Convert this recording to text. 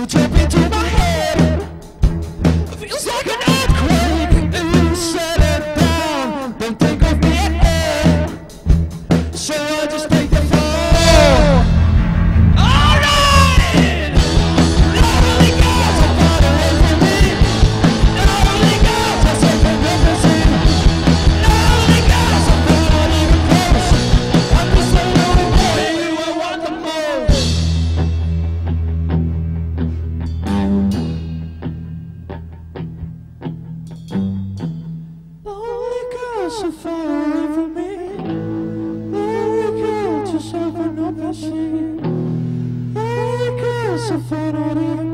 jump into my head. Feels like an earthquake. You settle down, then think of me ahead. So I just take the fall. Alright! Not only God's a far away from me. Not only God's a second represent. Not only God's a far not even close. I'm just a little boy who I want the most. Lonely girl so far away from me. Lonely girl just open up and see. Lonely girl so far not even